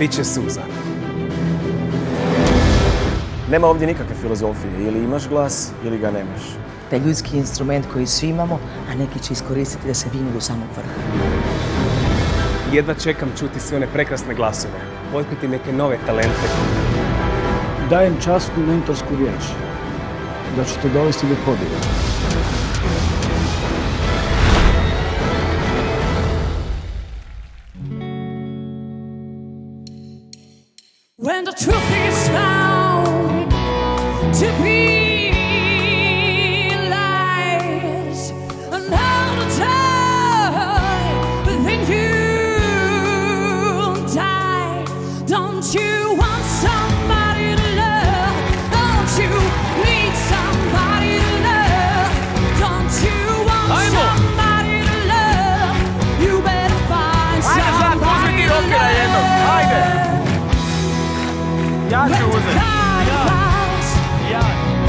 bit će suza. Nema ovdje nikakve filozofije, ili imaš glas, ili ga nemaš. Taj ljudski instrument koji svi imamo, a neki će iskoristiti da se dignu do samog vrha. Jedva čekam čuti sve one prekrasne glasove, otkriti neke nove talente. Dajem časnu mentorsku riječ da ćete dovesti do pobjede. When the truth is found to be lies, and all the time then you die. Don't you want somebody to love? Don't you need somebody to love? Don't you want somebody to love? You better find somebody to love. Ja ću uzeti. Ja.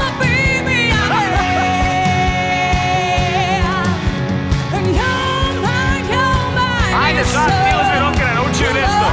Ajde, sad ti uzmi rokera, nauči joj nešto.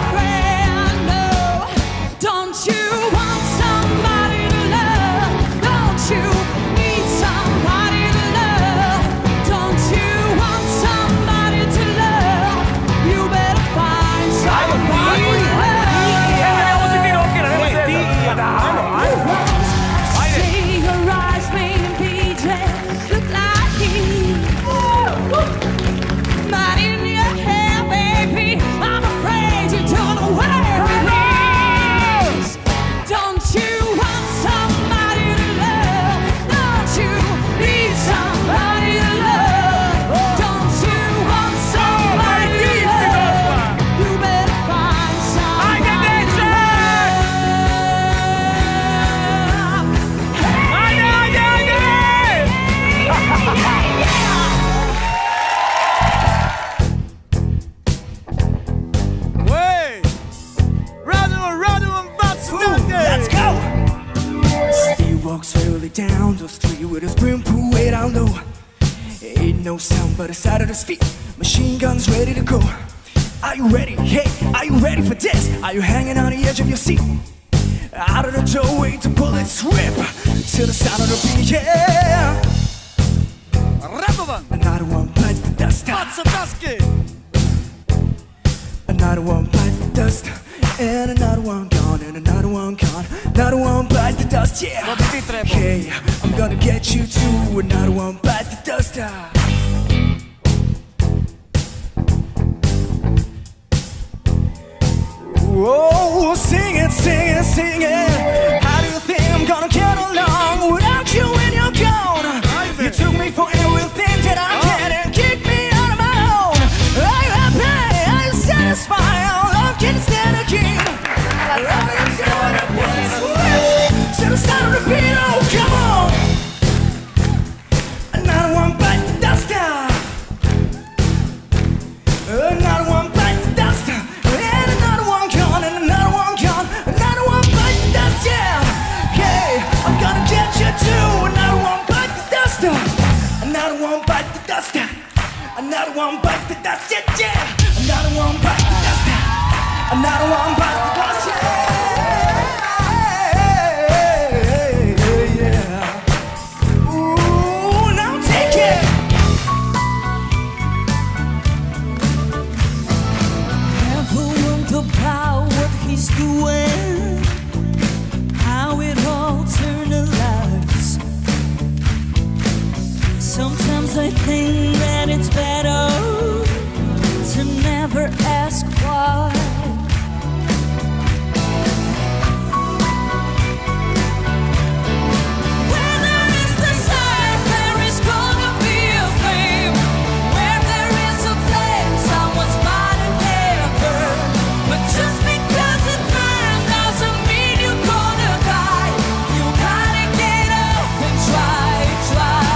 Walks slowly down the street with his brim pulled way down low. Ain't no sound but the sound of his feet. Machine guns ready to go. Are you ready? Hey, are you ready for this? Are you hanging on the edge of your seat? Out of the doorway, the bullets rip to the sound of the beat. Yeah. Another one bites the dust. Another one bites the dust. And another one gone, and another one gone. Another one bites the dust, yeah. Hey, I'm gonna get you too. Another one bites the dust. Whoa, sing it, sing it, sing it. How do you think I'm gonna get along without you when you're gone? You took me for everything that I had and kicked me out of my own. Are you happy? Are you satisfied? Love can stand a king. To the sound of the beat, oh come on. Another one bites the dust. Another one bites the dust. And another one gone, and another one gone. Another one bites the dust, yeah. Hey, I'm gonna get you too. Another one bites the dust. Another one bites the dust. Another one bites the dust, yeah, yeah. Another one bites the dust. Another one bites the dust, yeah. Doing, how it all turned to lies. Sometimes I think that it's better to never ask why.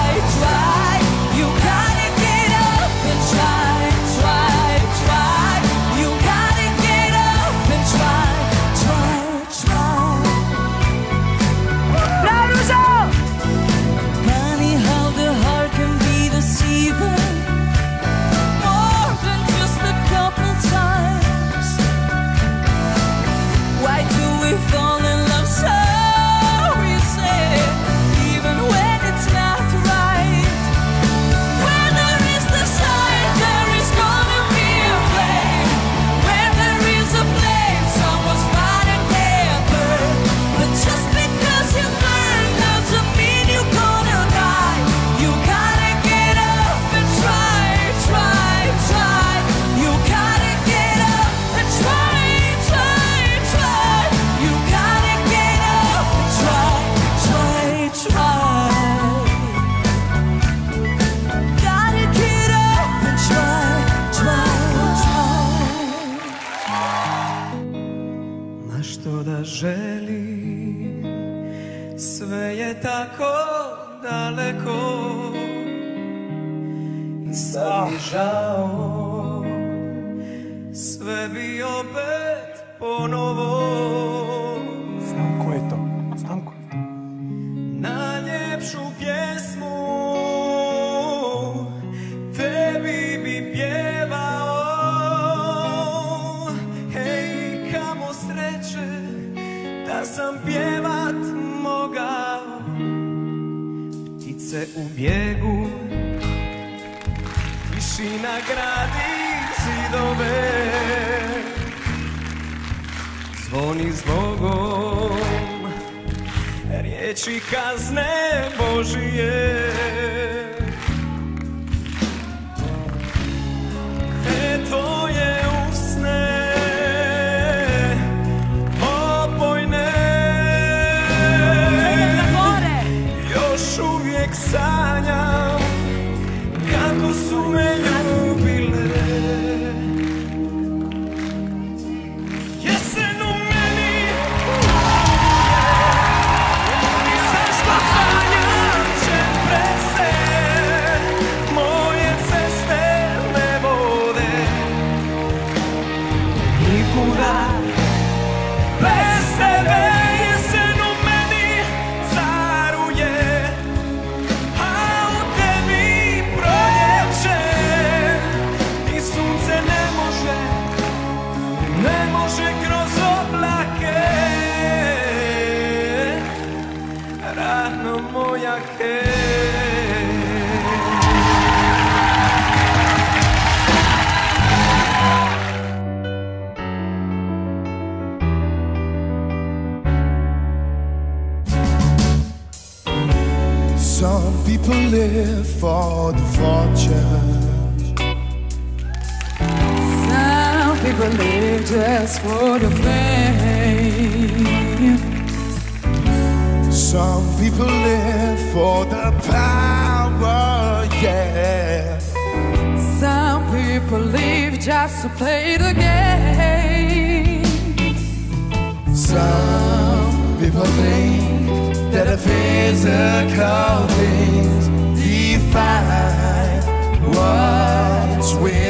Try, želim. Sve je tako daleko i sad mi žao. Sve bi opet ponovo. Znam ko je to, znam ko je to. Najljepšu pjesmu tebi bi pjevao. Hej, kamo sreće da sam pjevat mogao. Ptice u bijegu, tišina gradi zidove, zvoni zbogom riječi kazne Božije. To je usne opojne, još uvijek sanjam kako su me ljubile. Jesen u meni i zašto sanjam će prese, moje ceste ne vode nikuda bez tebe. Jesen u meni caruje, a u tebi proljeće i sunce ne može kroz oblake. Rano moja Some people live for the fortune. Some people live just for the fame. Some people live for the power, yeah. Some people live just to play the game. Some people think that the physical things define what's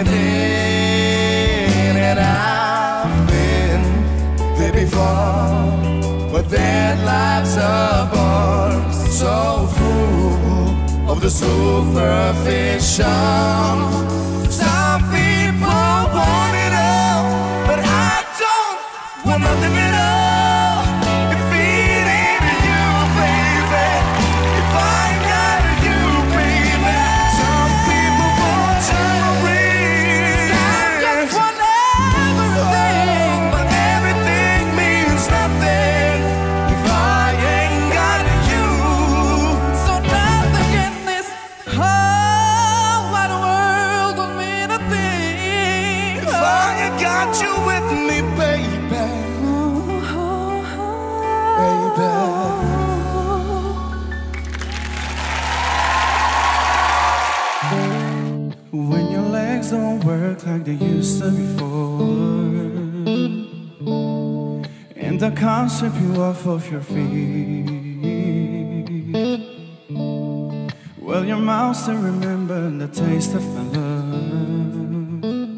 within. And I've been there before, but their lives are born so full of the superficial. Some people want it all, but I don't want nothing at all. If it ain't you, baby, if I got you, baby. Some people want jewelry, Some just want everything, but everything means nothing if I ain't got you. so nothing in this whole wide world don't mean a thing. If I ain't got you with me, baby, baby. When your legs don't work like they used to before, and I can't strip you off of your feet, well, your mouth still remember the taste of my love.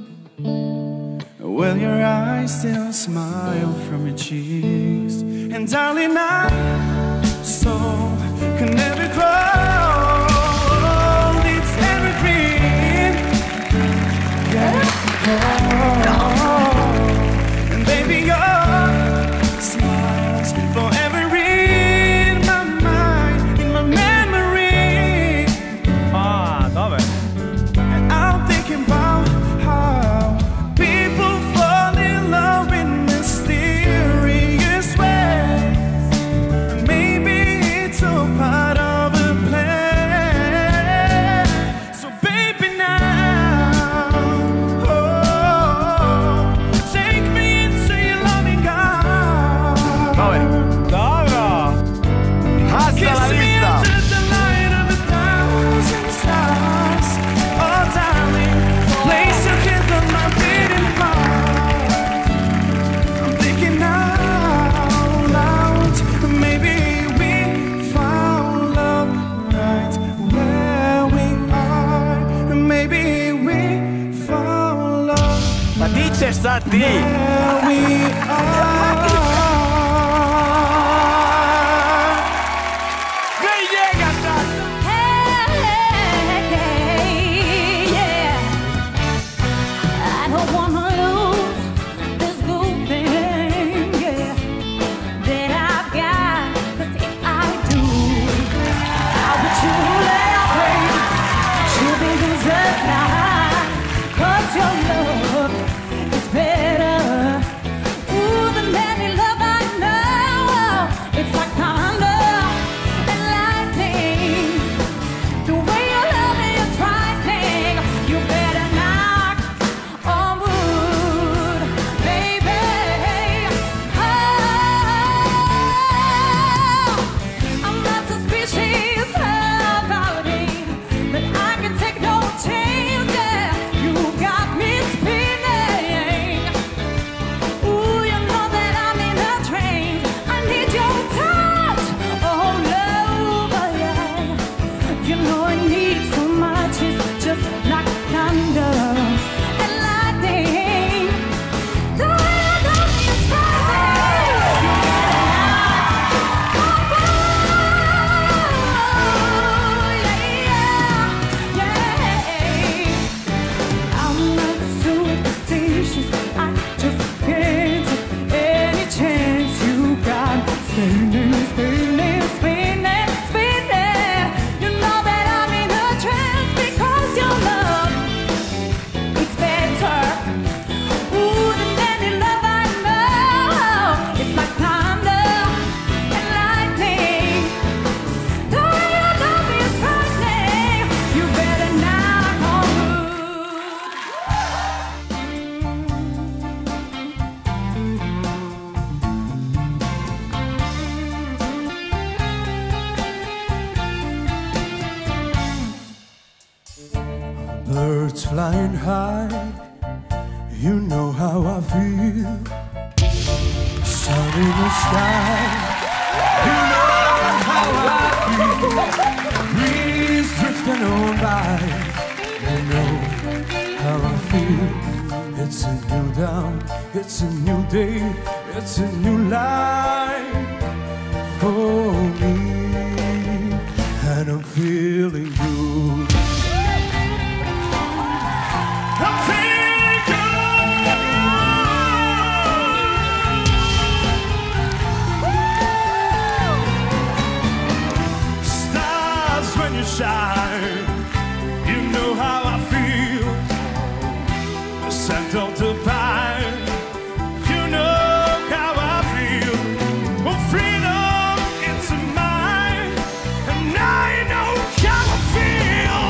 Well, your eyes still smile from your cheeks, and darling, I so can never grow. It's evergreen, yeah. And baby, your smiles forever in my mind, in my memory. A, dobre. And I'm thinking about how people fall in love in mysterious ways. And maybe it's a part of ti! There we are. Gdje njega sad? Hey, yeah. I don't wanna lose this good thing, yeah, that I've got. 'Cause if I do, I want you laughing, you'll be deserved now. 'Cause your love is better. Ooh, than any love I know. It's like thunder and lightning. The way you love me is frightening. You better knock on wood, baby. Oh, I'm not suspicious about it, but I can take no chance. Yeah, you got me spinning. Ooh, you know that I'm in a trance. I need your touch all over, yeah. You know I need so much. It's just like thunder and lightning. The way you love me is frightening. You better knock on wood, yeah, yeah. I'm not superstitious. I just can't take any chance you got. Spinning, spinning, spinning, spinning. You know that I'm in a trance because your love, it's better. Ooh, than any love I know. It's like thunder and lightning. The way you love me is frightening. You better knock on wood. Birds flying high, you know how I feel. Sun in the sky, you know how I feel. Breeze drifting on by, you know how I feel. It's a new dawn, it's a new day, it's a new life for me, and I'm feeling good. I'm feeling good. Stars when you shine, you know how I feel. The scent of the pine, you know how I feel. Well, freedom, it's mine, and I know how I feel.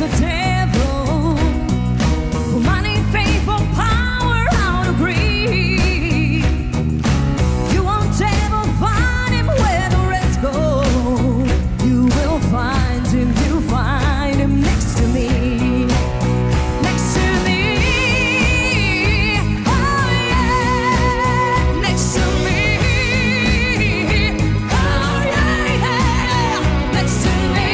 the devil. For money, fame, for power, out of greed. You won't ever find him where the rest go. You will find him, you find him next to me. Next to me. Oh yeah. Next to me. Oh yeah, yeah. Next to me.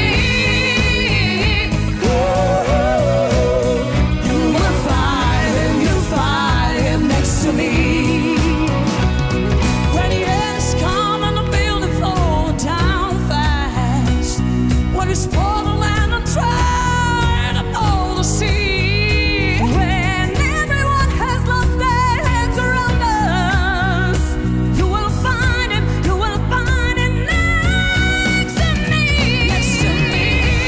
Ooh. You will find him next to me. When the years come and the building fall down fast, when it's for the land and trying to hold the sea, when everyone has lost their heads around us, you will find him next to me. Next to me.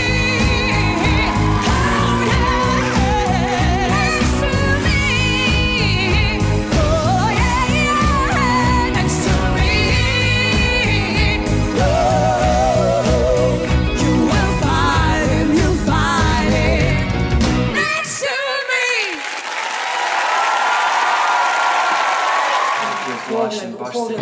Oh yeah. Next to me. Oh yeah, yeah. Next to me. Oh, you will find him next to me. Plašim, baš se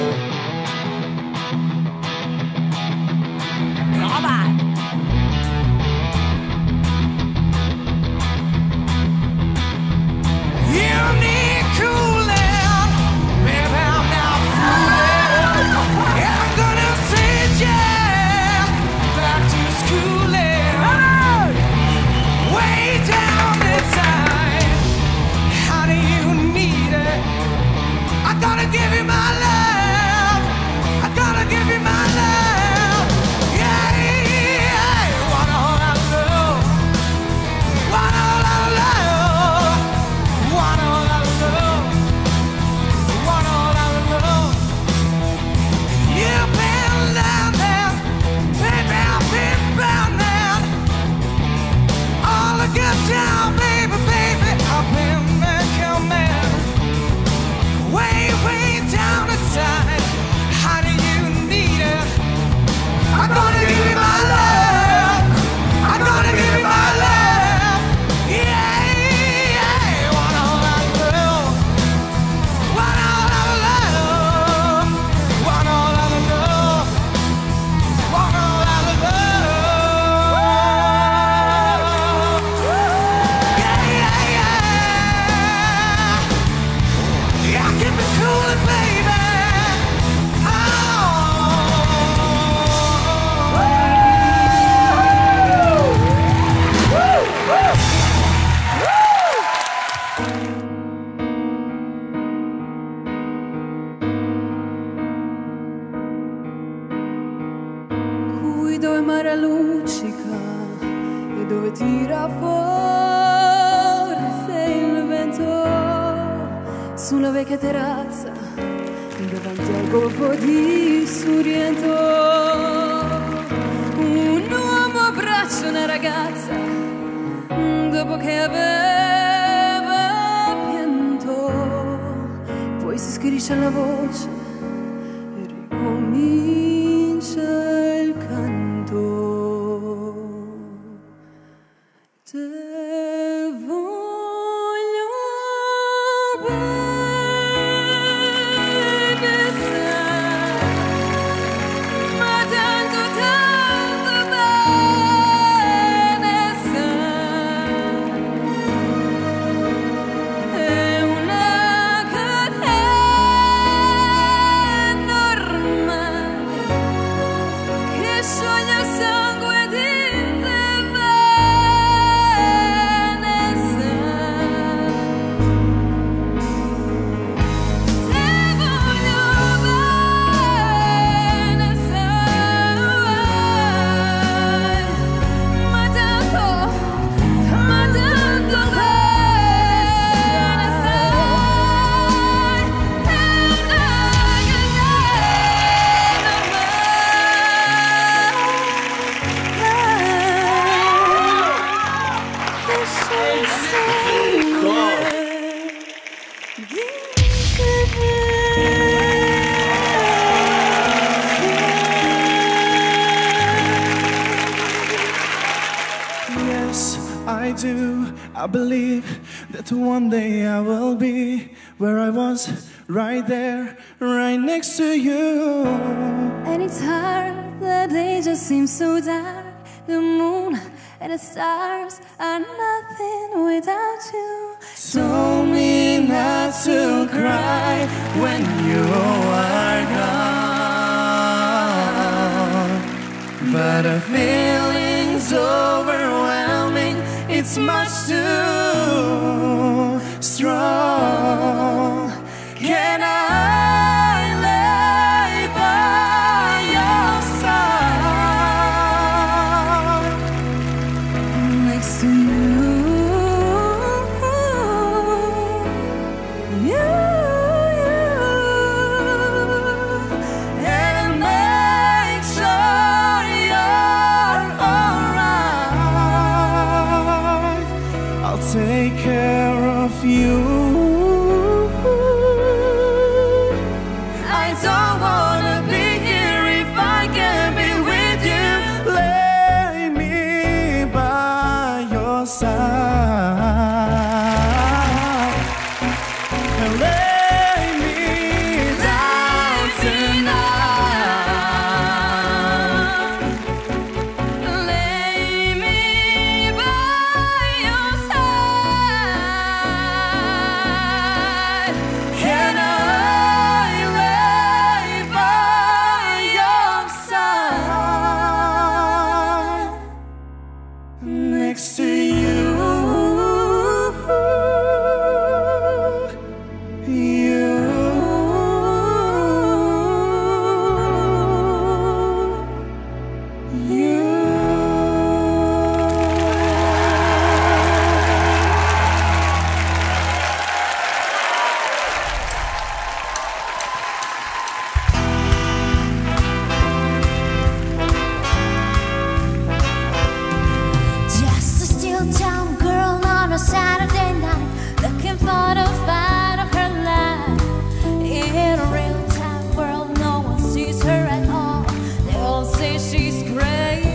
You need cooling, baby, I'm not fooling. I'm gonna send you back to schooling. Way down inside, how do you need it? I gotta give you my love. I gotta give you my love. Yeah, yeah. Want all I love. Want all I love. Want all I love. Want all I love. You've been landing, baby, I've been bounding. All the good time, baby, baby, I've been making man. Way, way down inside, how do you need it? I'm gonna give you my love. I'm gonna give you my love. Yeah, yeah. Want all I love. Want all I love. Want all I love. Want all I love. Yeah, yeah, yeah. Yeah, keep it cool, baby. Qui dove il mare luccica e dove tira forse il vento, sulla vecchia terrazza davanti al golfo di Sorrento, un uomo abbraccia una ragazza dopo che aveva pianto, poi si schiarisce la voce e ricomincia il canto. Te voglio bene, sai, ma tanto, tanto bene, sai, è una catena I do. I believe that one day I will be where I was, right there, right next to you. And it's hard, the day just seems so dark. The moon and the stars are nothing without you. Told me not to cry when you are gone, but the feeling's overwhelming. It's much too strong. Can I lay by your side Next to you, and make sure you're alright? I'll take care of you. I don't wanna be here if I can't be with you. Lay me by your side. Lay me down tonight. lay me by your side. Can I lay by your side next to you? Just a still town girl on a Saturday night, looking for the fight of her life. In a real time world, no one sees her at all. They all say she's great.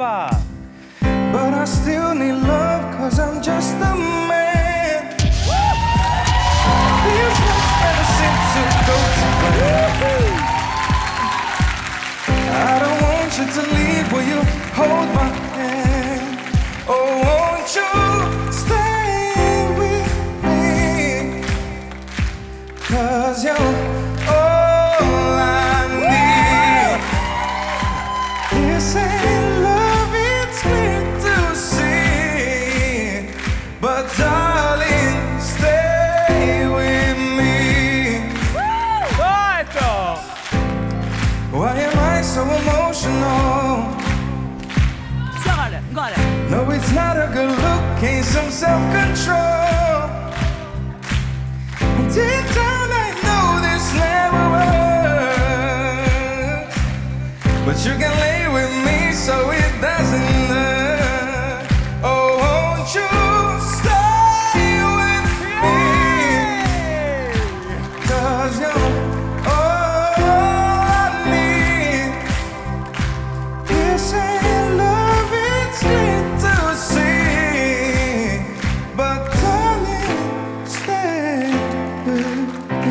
papà! But I still need love, cause I'm just a man. These ones never seem to go together. I don't want you to leave, will you hold my hand? Oh, won't you stay with me? Cause you're all I need. This ain't love, it's clear to see. But darling, stay with me. Poeto! Why am I so emotional? No, it's not a good look, ain't some self-control. Deep down I know this never works, but you can lay with me so it doesn't hurt. Oh, won't you stay with me? Cause you're all I need. This ain't love, it's clear to see. But darling, stay with me.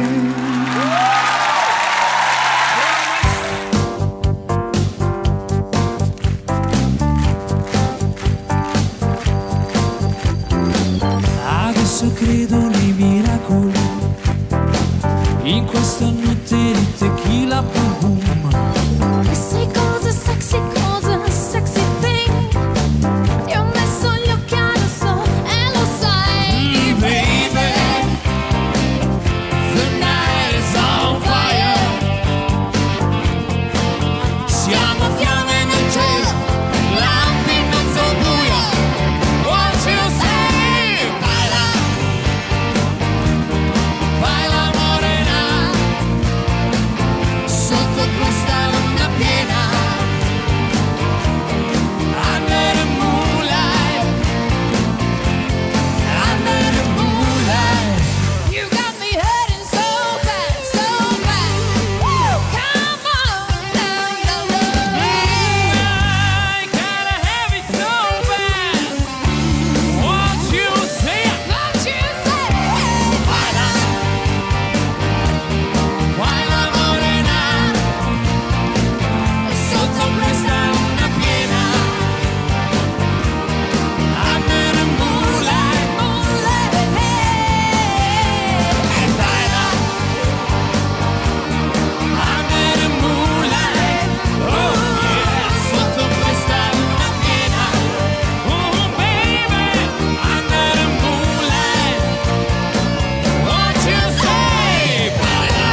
Adesso credo nei miracoli, in questa notte di tequila boom boom. Sei cosa sexy thing. Ti ho messo gli occhi addosso e lo sai, Baby, the night is on fire. Siamo fiamme nel cielo, lampi in mezzo al buio. What you say? Baila, baila morena, sotto questa luna piena. Under the moonlight, under the moonlight. you got me hurting so bad, so bad. Come on now, your love. I gotta have it so bad. What you say? What you say? Baila, baila morena, sotto questa luna piena. Under the moonlight, Moonlight, e baila. Under the moonlight, oh yeah, sotto questa luna piena. Oh baby, under the moonlight. What you say? Baila.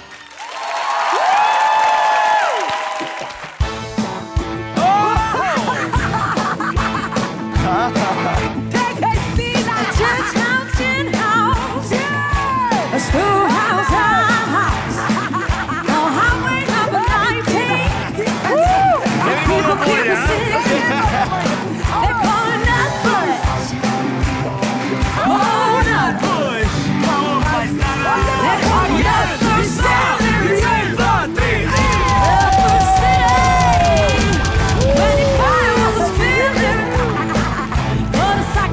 Church house, gin house, a schoolhouse, house, a highway number 19. People keep me sick. They call it nut bush. Oh, nut bush. They call it nut bush down there in Upper City. 25 was a spinner. But a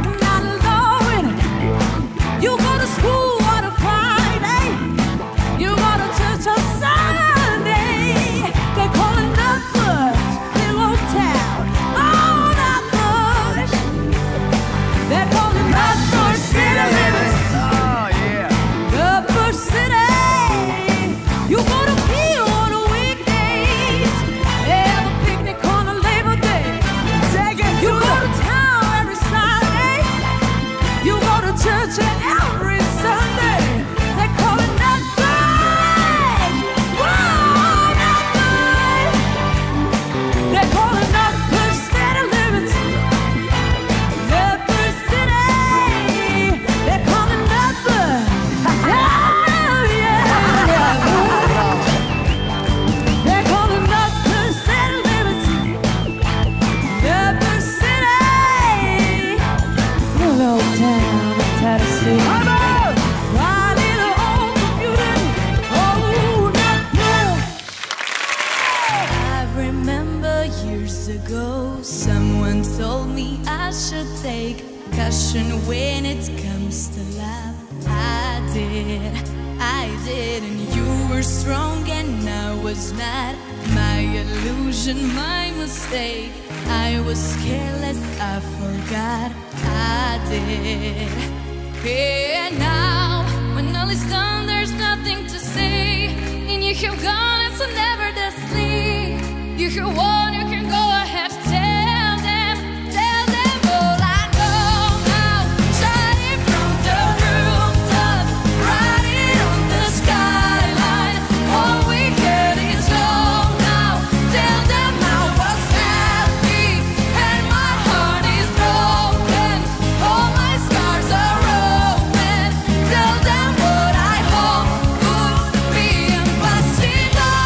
Years ago, someone told me I should take caution when it comes to love. I did, and you were strong and I was not. My illusion, my mistake. I was careless, I forgot. I did. And now, when all is done, there's nothing to say. And you have gone, it's never the sleep. You have won, you can go ahead, tell them all I know now. Shout it from the rooftop, write it on the skyline. All we get is love now. Tell them I was happy and my heart is broken. All my scars are open. Tell them what I hope would be impossible.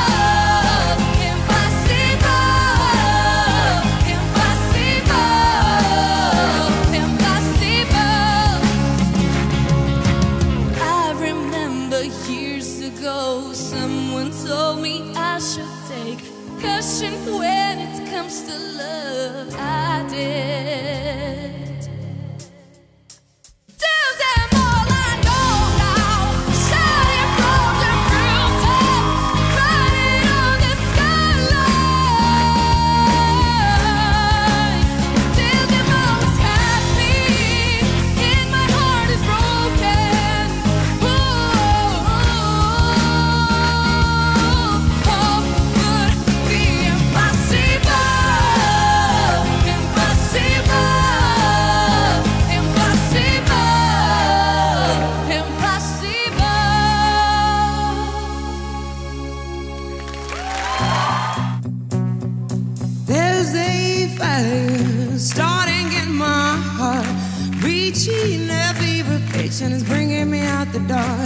I remember years ago, someone told me I should take caution when it comes to love. I did. Tell them all I know now. Shout it from the rooftop, write it on the skyline. Tell them I was happy and my heart is broken. Hope would be impossible. There's a fire starting in my heart, reaching every vocation is bringing me out the door.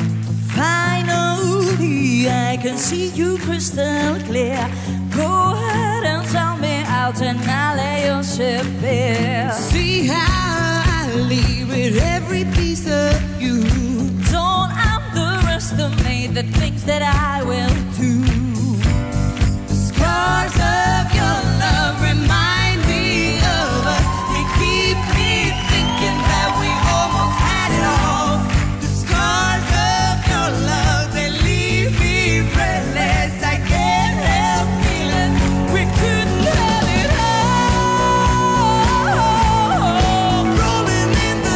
Finally, I can see you crystal clear. Go ahead and tell me out and I'll lay your ship bare. See how I leave with every piece of you. Don't underestimate the things that I will do. The scars of your love remind me of us. They keep me thinking that we almost had it all. The scars of your love, they leave me breathless. I can't help feeling we couldn't have it all. Rolling in the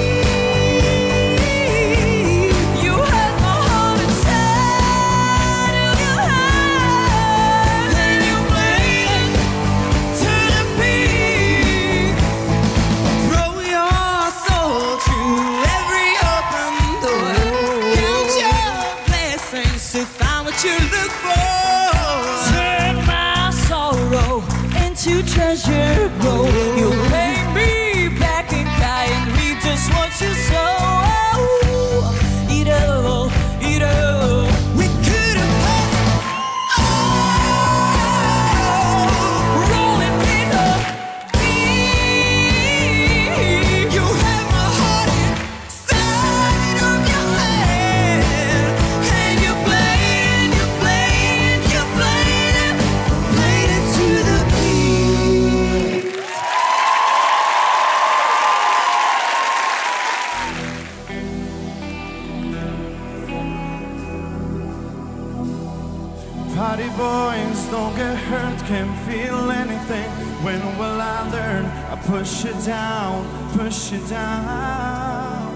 deep, You had my heart inside of your hand. and you played to the beat. Throw your soul through every open door. Count your blessings to find what you look for. Turn my sorrow into treasure grow. You pay me back in kind, reap just what you sow. Eat all, eat all. We could have had Rolling in the deep. You have my heart inside of your hand, and you played it, played it to the beat. Party boys don't get hurt, can't feel anything. When will I learn? I push it down, push it down.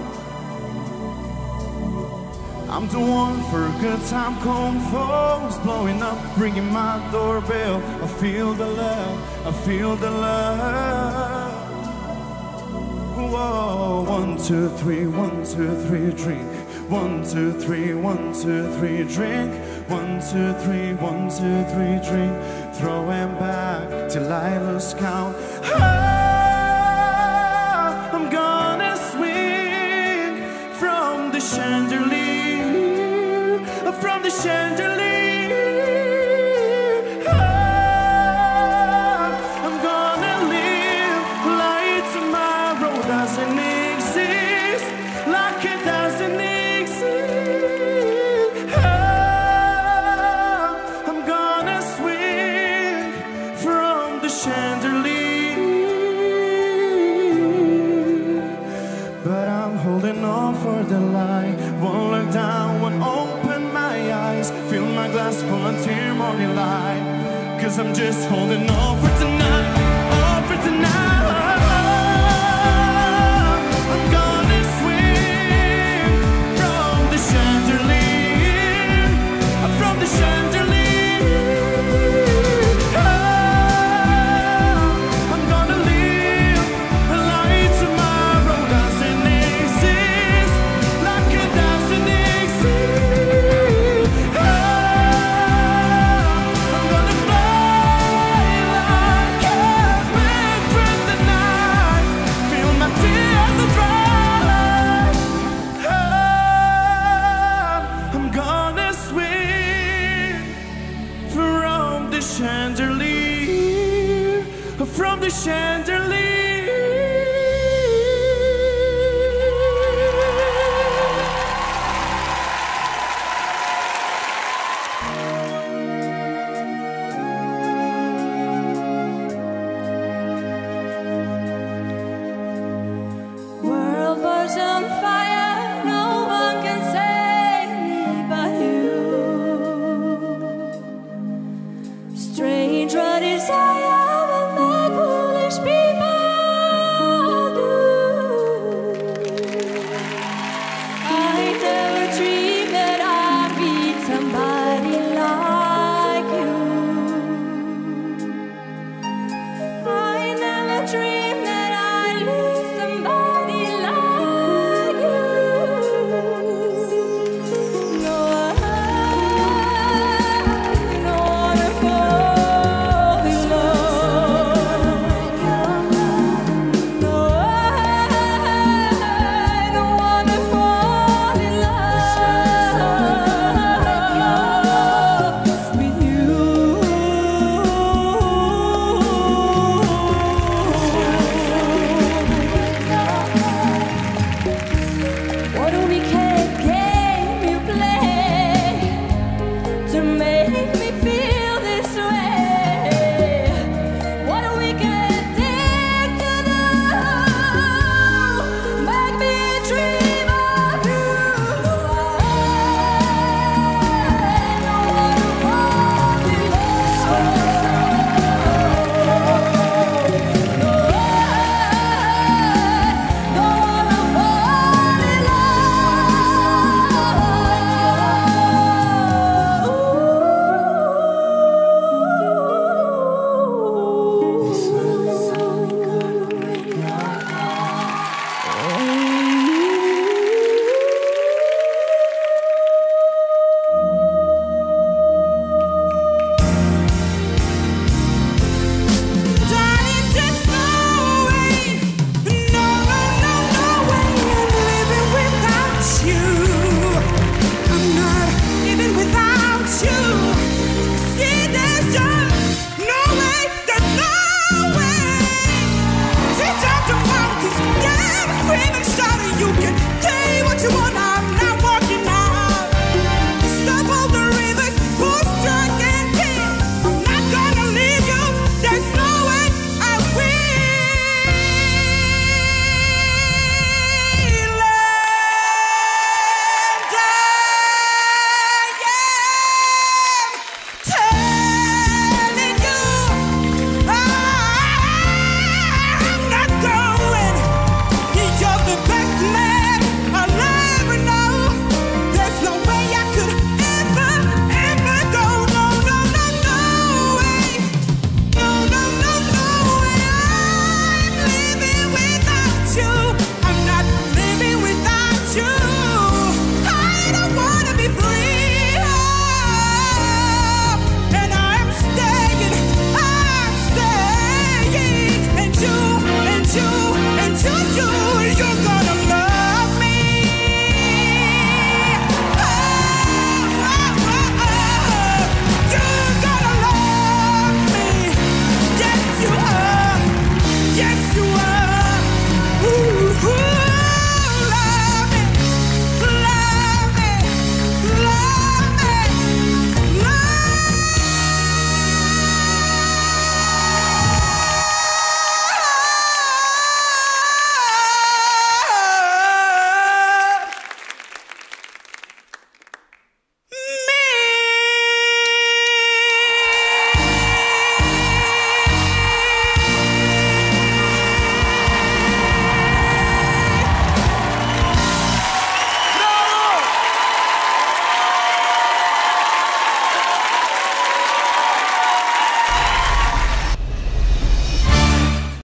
I'm the one for a good time, cold phones blowing up, ringing my doorbell. I feel the love, I feel the love. Whoa, 1, 2, 3, 1, 2, 3, drink. 1, 2, 3, 1, 2, 3, drink. 1, 2, 3, 1, 2, 3, drink. Throwing back till I lose count. Ah, I'm gonna swing from the chandelier, from the chandelier. Ah, I'm gonna live like tomorrow doesn't exist, like it doesn't exist. Ah, I'm gonna swing from chandelier. But I'm holding on for the light. Won't look down, won't open my eyes. Fill my glass full until morning light. 'Cause I'm just holding on for tonight, on for tonight. I'm gonna swing from the chandelier, from the chandelier. I'm gonna live a life tomorrow doesn't exist, like it doesn't exist. I'm gonna fly like a bird through the night, feel my tears are dry. I'm gonna swing from the chandelier, from the chandelier.